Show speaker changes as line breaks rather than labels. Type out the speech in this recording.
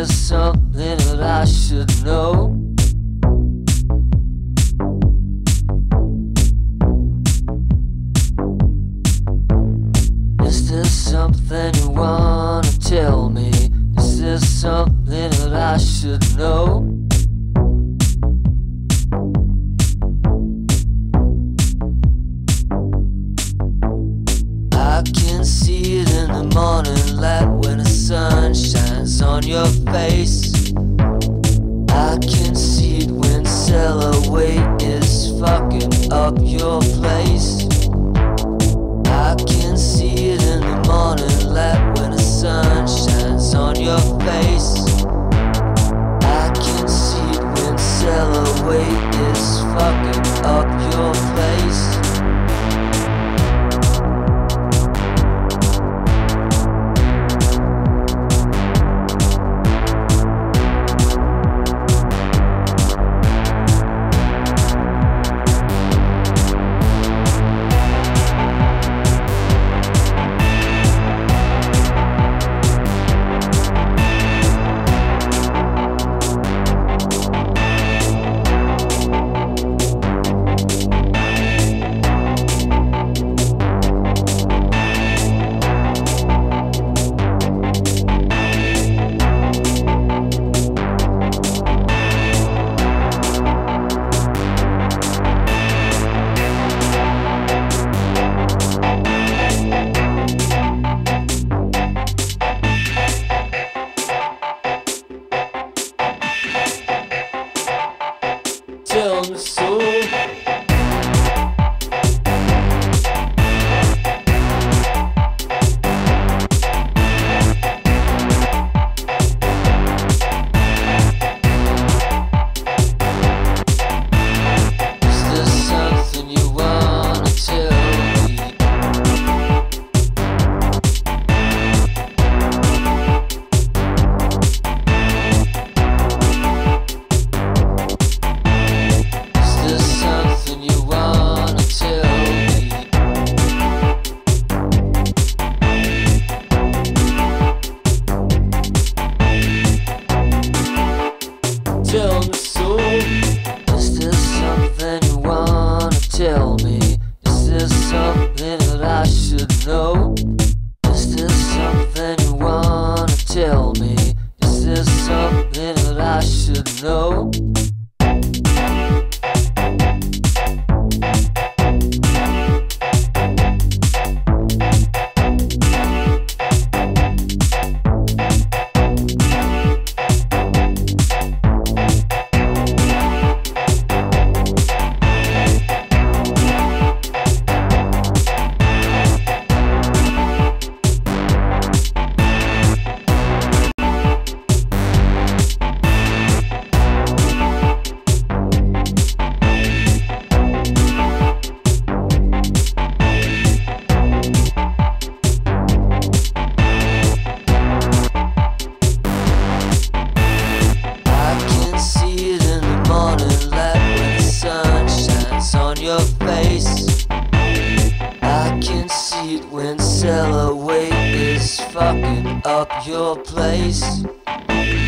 there something that I should know? Is there something you wanna tell me? Is there something that I should know? I can see it in the morning light when the sun shines on your face. I can see it when cellar weight is fucking up your place. I can see it in the morning light when the sun shines on your face. I can see it when cellar weight is fucking up your place.
cellar weight is fucking up your place.